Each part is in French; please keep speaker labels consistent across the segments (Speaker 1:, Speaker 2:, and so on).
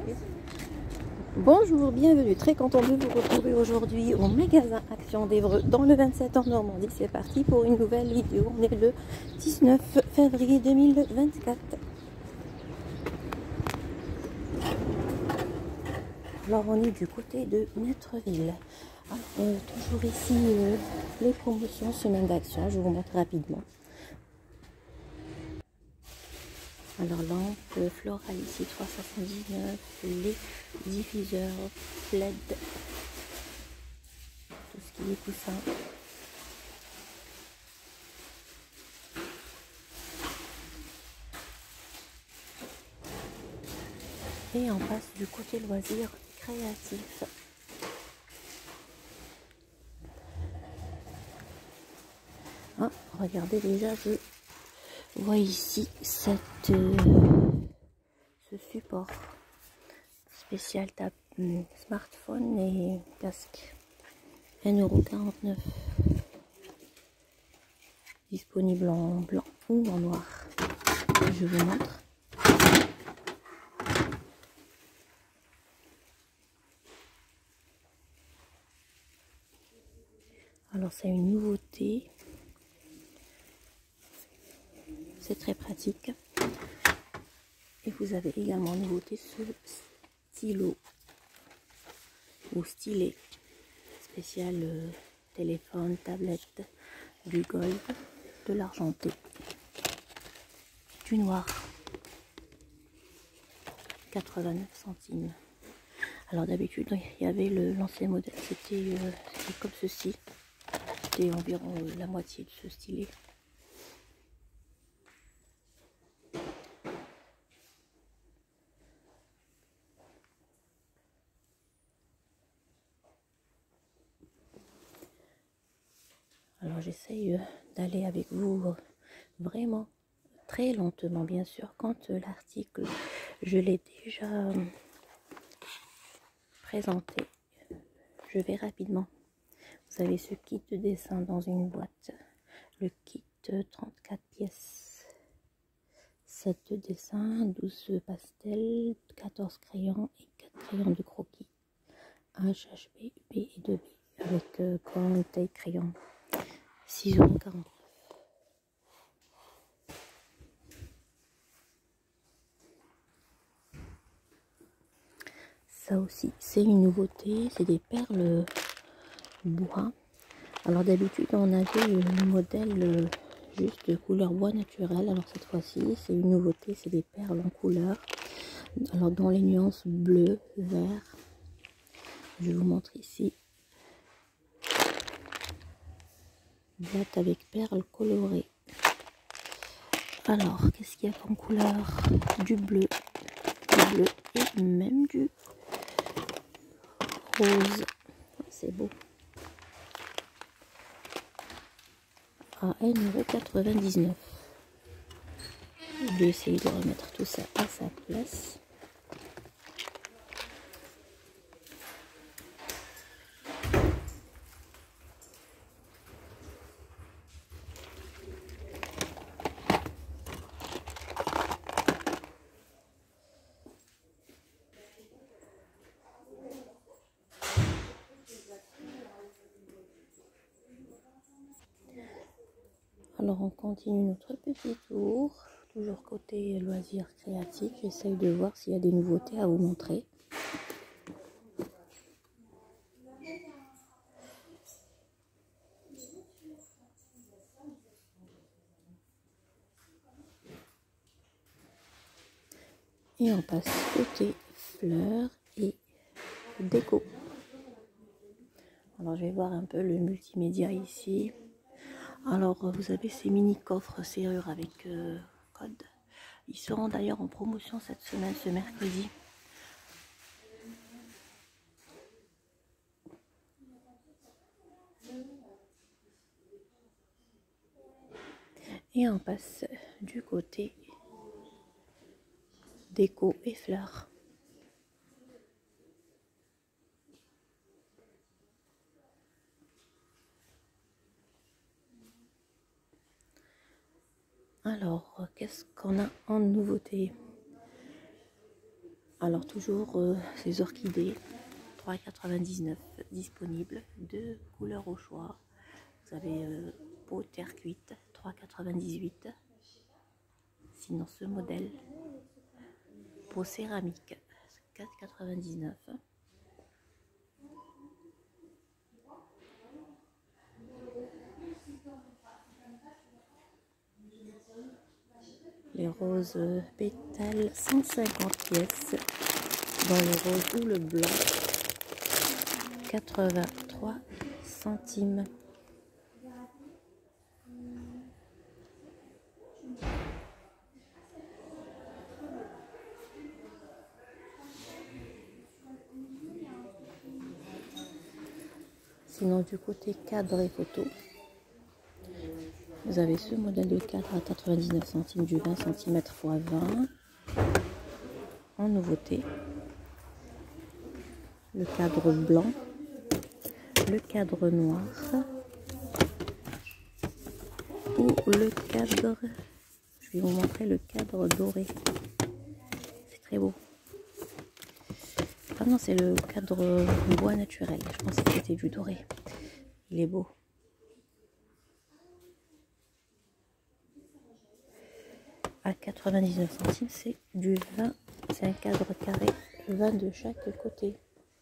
Speaker 1: Bonjour, bienvenue, très content de vous retrouver aujourd'hui au magasin Action d'Évreux dans le 27 en Normandie. C'est parti pour une nouvelle vidéo, on est le 19 février 2024. Alors on est du côté de Maîtreville. Toujours ici les promotions semaine d'action, je vous montre rapidement. Alors lampe florale ici 379, les diffuseurs LED, tout ce qui est coussin. Et on passe du côté loisirs créatifs. Ah, regardez déjà, je vois ici ce support spécial smartphone et casque. 1,49 €. Disponible en blanc ou en noir. Je vous montre. Alors c'est une nouveauté. C'est très pratique. Et vous avez également en nouveauté ce stylo ou stylet spécial téléphone, tablette, du gold, de l'argenté, du noir, 89 centimes. Alors d'habitude il y avait l'ancien modèle, c'était comme ceci, c'était environ la moitié de ce stylet. Alors j'essaye d'aller avec vous vraiment très lentement, bien sûr. Quand l'article, je l'ai déjà présenté, je vais rapidement. Vous avez ce kit de dessin dans une boîte. Le kit 34 pièces. 7 de dessin, 12 pastels, 14 crayons et 4 crayons de croquis. HHB, B et 2B avec grande taille crayon. 6,49 €. Ça aussi, c'est une nouveauté, c'est des perles bois. Alors d'habitude, on avait le modèle juste de couleur bois naturel. Alors cette fois-ci, c'est une nouveauté, c'est des perles en couleur. Alors dans les nuances bleu, vert. Je vous montre ici. Boîte avec perles colorées. Alors, qu'est-ce qu'il y a comme couleur? Du bleu et même du rose. C'est beau. À 1,99 €. Je vais essayer de remettre tout ça à sa place. Alors on continue notre petit tour, toujours côté loisirs créatifs. J'essaye de voir s'il y a des nouveautés à vous montrer. Et on passe côté fleurs et déco. Alors je vais voir un peu le multimédia ici. Alors vous avez ces mini coffres serrure avec code. Ils seront d'ailleurs en promotion cette semaine, ce mercredi. Et on passe du côté déco et fleurs. Alors, qu'est-ce qu'on a en nouveauté? Alors toujours ces orchidées 3,99 disponibles, deux couleurs au choix. Vous avez peau terre cuite 3,98. Sinon ce modèle peau céramique 4,99. Les roses pétales 150 pièces dans le rose ou le blanc 83 centimes. Sinon du côté cadre et photo, vous avez ce modèle de cadre à 99 centimes du 20 cm x 20 en nouveauté. Le cadre blanc, le cadre noir ou le cadre, je vais vous montrer le cadre doré. C'est très beau. Ah non, c'est le cadre bois naturel. Je pense que c'était du doré. Il est beau. À 99 centimes, c'est du 20. C'est un cadre carré, 20 de chaque côté.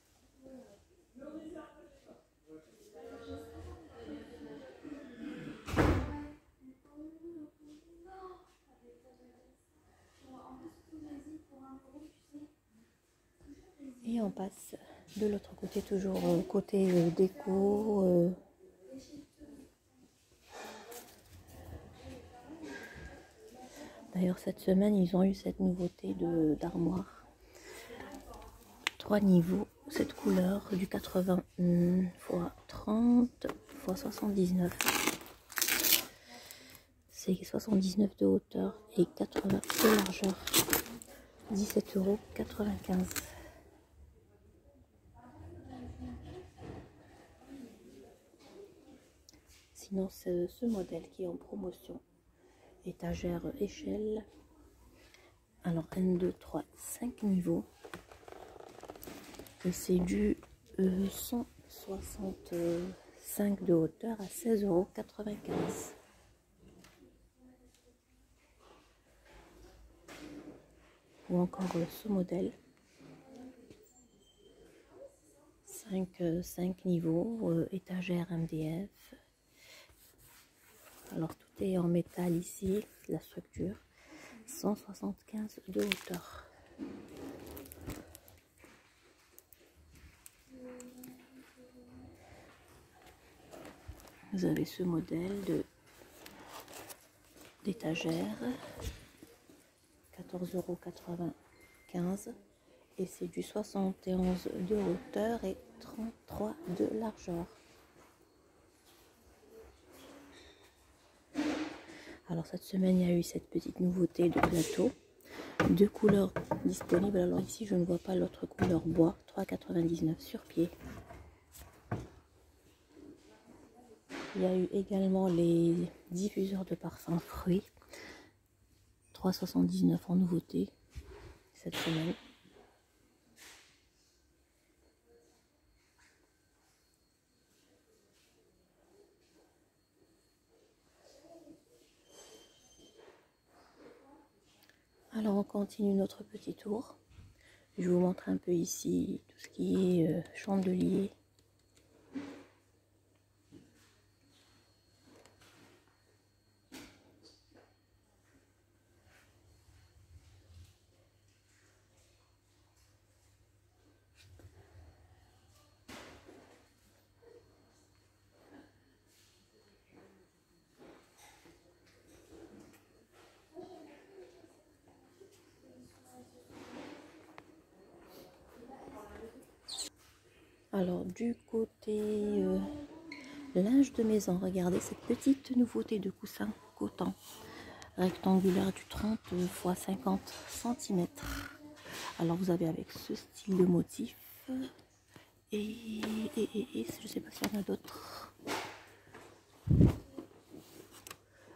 Speaker 1: Et on passe de l'autre côté, toujours côté déco. D'ailleurs, cette semaine, ils ont eu cette nouveauté d'armoire. 3 niveaux, cette couleur du 80 x 30 x 79. C'est 79 de hauteur et 80 de largeur. 17,95 €. Sinon, c'est ce modèle qui est en promotion. Étagère échelle. Alors, 1, 2, 3, 5 niveaux. Et c'est du 165 de hauteur à 16,95 €. Ou encore ce modèle. 5 niveaux, étagère MDF. Alors tout est en métal ici, la structure. 175 de hauteur. Vous avez ce modèle d'étagère, 14,95 € et c'est du 71 de hauteur et 33 de largeur. Alors cette semaine, il y a eu cette petite nouveauté de plateau. 2 couleurs disponibles. Alors ici, je ne vois pas l'autre couleur bois. 3,99 € sur pied. Il y a eu également les diffuseurs de parfums fruits. 3,79 € en nouveauté cette semaine. Alors on continue notre petit tour. Je vous montre un peu ici tout ce qui est chandelier. Alors du côté linge de maison, regardez cette petite nouveauté de coussin coton rectangulaire du 30 x 50 cm. Alors vous avez avec ce style de motif et je sais pas s'il y en a d'autres.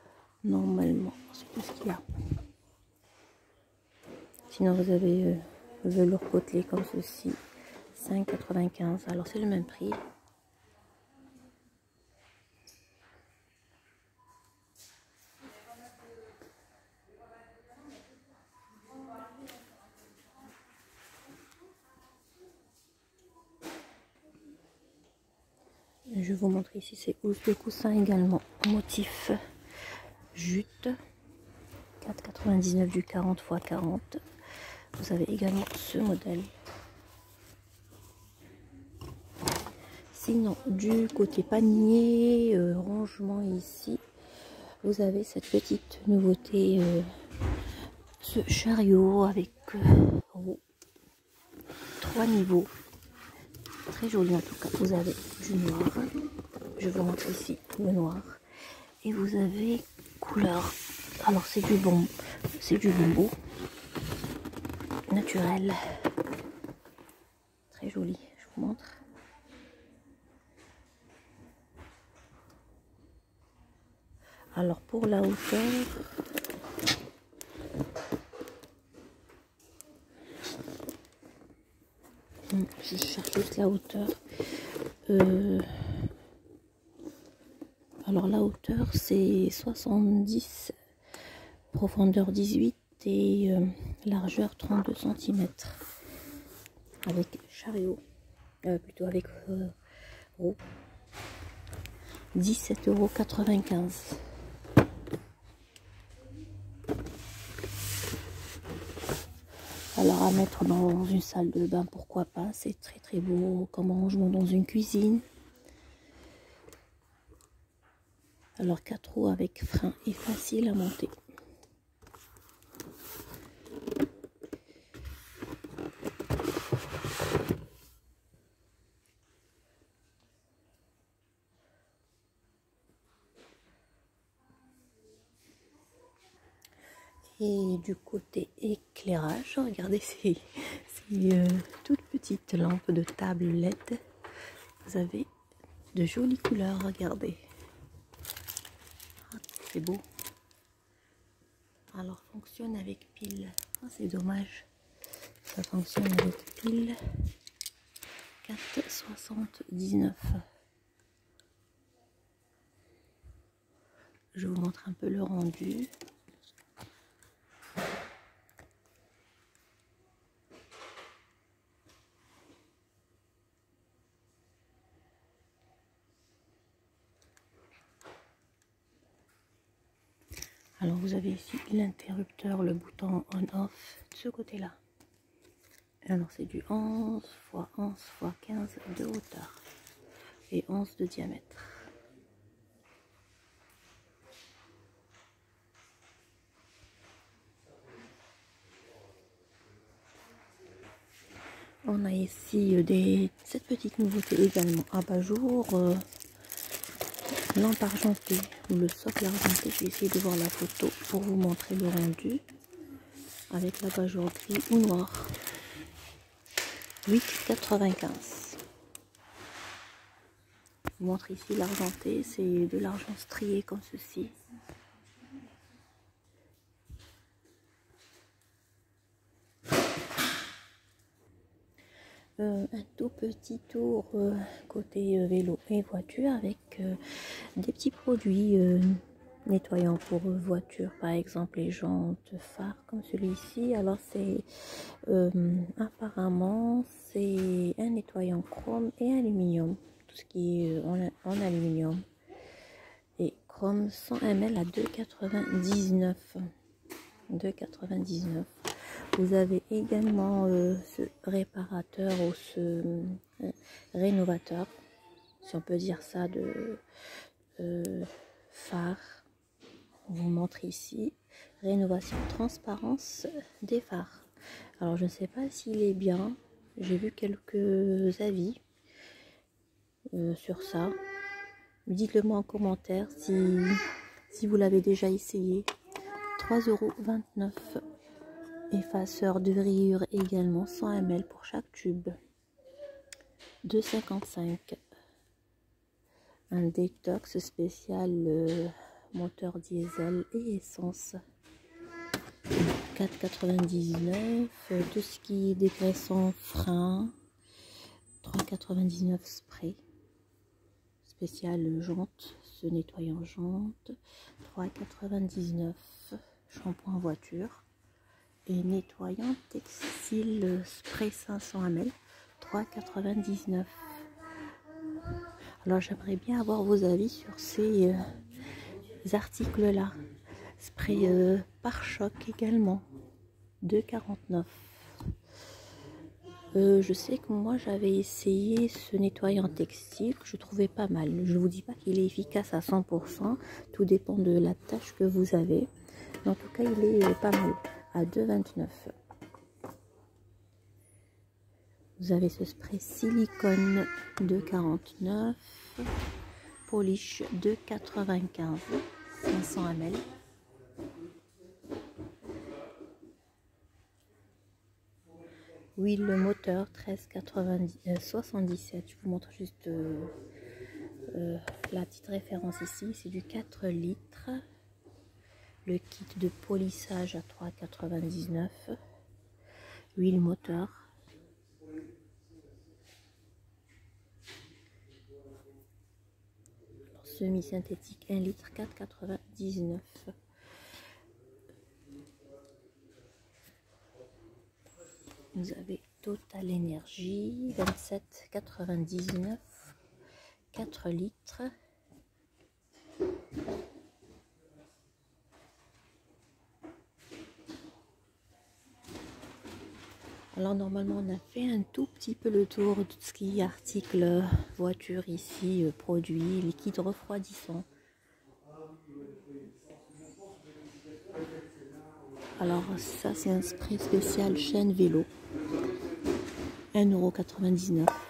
Speaker 1: Normalement c'est tout ce qu'il y a. Sinon vous avez velours côtelé comme ceci, 5,95 €. Alors c'est le même prix. Je vous montre ici ces housses de coussin également en motif jute, 4,99 € du 40 x 40. Vous avez également ce modèle. Sinon, du côté panier, rangement ici, vous avez cette petite nouveauté, ce chariot avec 3 niveaux. Très joli en tout cas. Vous avez du noir. Je vous montre ici le noir. Et vous avez couleur. Alors c'est du bambou naturel. Très joli. Je vous montre. Alors pour la hauteur, je cherche juste la hauteur. Alors la hauteur c'est 70, profondeur 18 et largeur 32 cm. Avec chariot, plutôt avec roue. 17,95 €. Alors à mettre dans une salle de bain, pourquoi pas, c'est très très beau comme rangement dans une cuisine. Alors 4 roues avec frein et facile à monter. Et du côté éclairage, regardez ces toutes petites lampes de table LED. Vous avez de jolies couleurs, regardez. C'est beau. Alors fonctionne avec pile. C'est dommage. Ça fonctionne avec pile. 4,79 €. Je vous montre un peu le rendu. Alors vous avez ici l'interrupteur, le bouton on-off de ce côté-là. Alors c'est du 11 x 11 x 15 de hauteur et 11 de diamètre. On a ici cette petite nouveauté également, abat-jour, lampe argentée ou le socle argenté. Je vais essayer de voir la photo pour vous montrer le rendu avec l'abat-jour gris ou noir. 8,95 €. Je vous montre ici l'argenté, c'est de l'argent strié comme ceci. Un tout petit tour côté vélo et voiture avec des petits produits nettoyants pour voiture, par exemple les jantes, phares comme celui-ci. Alors c'est apparemment c'est un nettoyant chrome et aluminium, tout ce qui est en aluminium, et chrome 100 ml à 2,99 €. 2,99 €. Vous avez également ce réparateur ou ce rénovateur, si on peut dire ça, de phare. On vous montre ici rénovation transparence des phares. Alors je ne sais pas s'il est bien, j'ai vu quelques avis sur ça. Dites-le moi en commentaire si vous l'avez déjà essayé. 3,29 €. Effaceur de rayures également, 100 ml pour chaque tube. 2,55 €. Un détox spécial moteur diesel et essence. 4,99 €. Tout ce qui est dégraissant frein, 3,99 € spray. Spécial jante, ce nettoyant jante, 3,99 €. Shampoing voiture et nettoyant textile spray 500 ml, 3,99 €. Alors j'aimerais bien avoir vos avis sur ces articles là. Spray pare-choc également, 2,49 €. Je sais que moi j'avais essayé ce nettoyant textile que je trouvais pas mal. Je ne vous dis pas qu'il est efficace à 100%, tout dépend de la tâche que vous avez. Mais en tout cas il est pas mal, à 2,29 €. Vous avez ce spray silicone, 2,49 €. Polish, 2,95 €, 500 ml. Huile moteur, 13,77 €. Je vous montre juste la petite référence ici. C'est du 4 litres. Le kit de polissage à 3,99 €. Huile moteur. Semi-synthétique 1 litre, 4,99 €. Vous avez Total Énergie, 27,99 €, 4 litres. Alors normalement on a fait un tout petit peu le tour de tout ce qui est articles voiture ici, produits, liquide refroidissant. Alors ça c'est un spray spécial chaîne vélo, 1,99 €.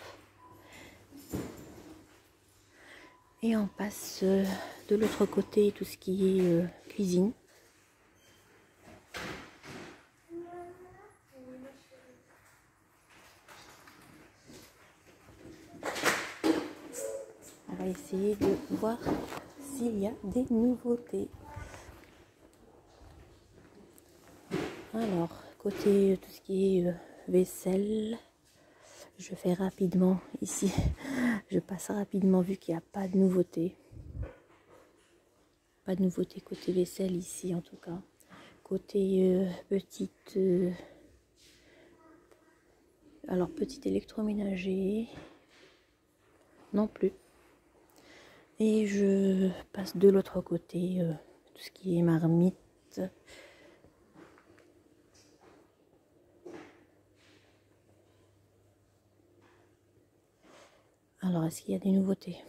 Speaker 1: Et on passe de l'autre côté tout ce qui est cuisine. On va essayer de voir s'il y a des nouveautés. Alors, côté tout ce qui est vaisselle, je fais rapidement ici. Je passe rapidement vu qu'il n'y a pas de nouveauté. Pas de nouveauté côté vaisselle ici en tout cas. Côté petite... alors, petit électroménager, non plus. Et je passe de l'autre côté, tout ce qui est marmite. Alors, est-ce qu'il y a des nouveautés?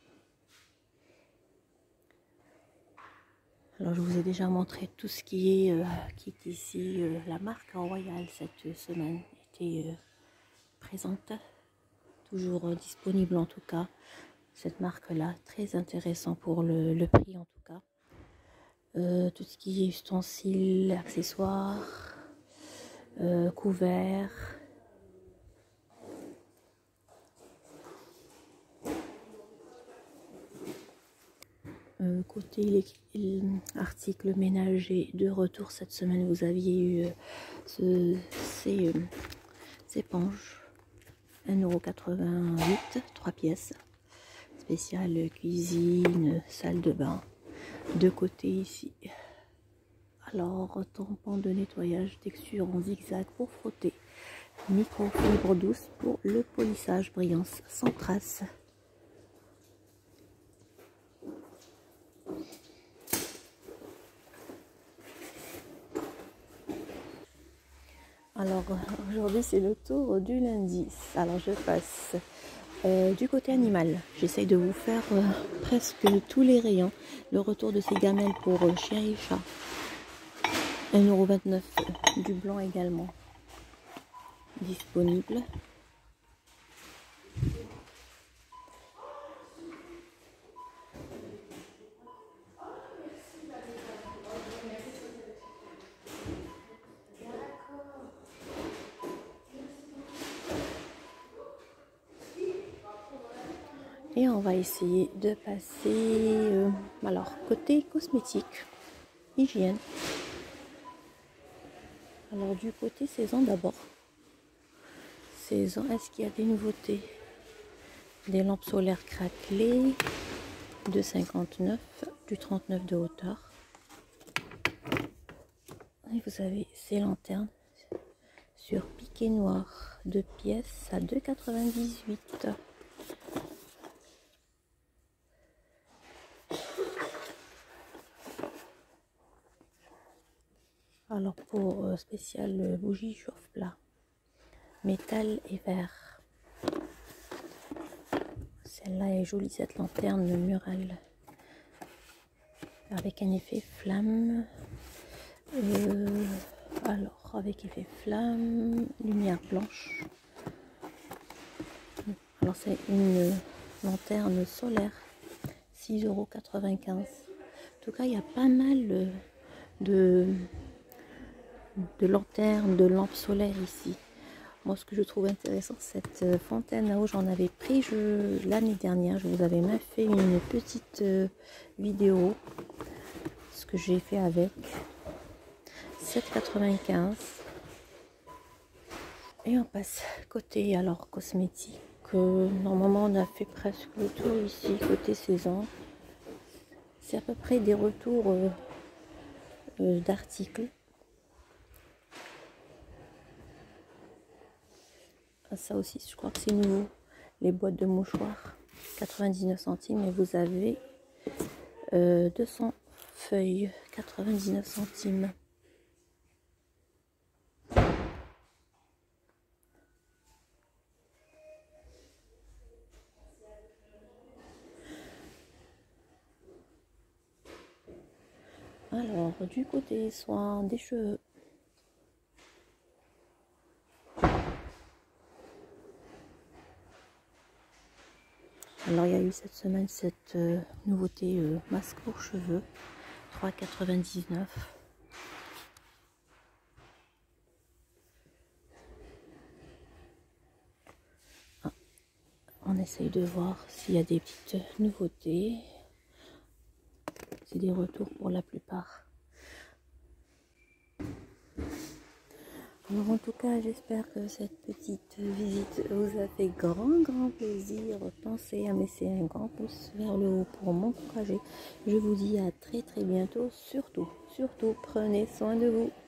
Speaker 1: Alors, je vous ai déjà montré tout ce qui est ici. La marque Royal cette semaine était présente. Toujours disponible en tout cas. Cette marque-là, très intéressant pour le prix en tout cas. Tout ce qui est ustensiles, accessoires, couverts. Côté articles ménagers de retour cette semaine, vous aviez eu ces éponges, 1,88 €, 3 pièces, spécial cuisine, salle de bain, de côté ici. Alors, tampon de nettoyage, texture en zigzag pour frotter, microfibre douce pour le polissage, brillance sans trace. Alors aujourd'hui c'est le tour du lundi. Alors je passe du côté animal. J'essaye de vous faire presque tous les rayons. Le retour de ces gamelles pour chien et chat. 1,29 €. Du blanc également disponible. Et on va essayer de passer, alors côté cosmétique, hygiène. Alors du côté saison d'abord. Saison, est-ce qu'il y a des nouveautés? Des lampes solaires craquelées de 59, du 39 de hauteur. Et vous avez ces lanternes sur piqué noir, 2 pièces à 2,98. Alors pour spécial bougie chauffe-plat, métal et verre. Celle-là est jolie, cette lanterne murale avec un effet flamme. Alors avec effet flamme, lumière blanche. Alors c'est une lanterne solaire, 6,95 €. En tout cas, il y a pas mal de lanternes, de lampes solaires ici. Moi, ce que je trouve intéressant, cette fontaine à eau, j'en avais pris l'année dernière. Je vous avais même fait une petite vidéo, ce que j'ai fait avec. 7,95 €. Et on passe côté alors cosmétique. Normalement, on a fait presque le tour ici, côté saison. C'est à peu près des retours d'articles. Ça aussi, je crois que c'est nouveau. Les boîtes de mouchoirs, 99 centimes. Et vous avez 200 feuilles, 99 centimes. Alors, du côté soin des cheveux. Alors, il y a eu cette semaine cette nouveauté masque pour cheveux, 3,99 €. On essaye de voir s'il y a des petites nouveautés. C'est des retours pour la plupart. Alors en tout cas, j'espère que cette petite visite vous a fait grand plaisir. Pensez à me laisser un grand pouce vers le haut pour m'encourager. Je vous dis à très bientôt. Surtout, prenez soin de vous.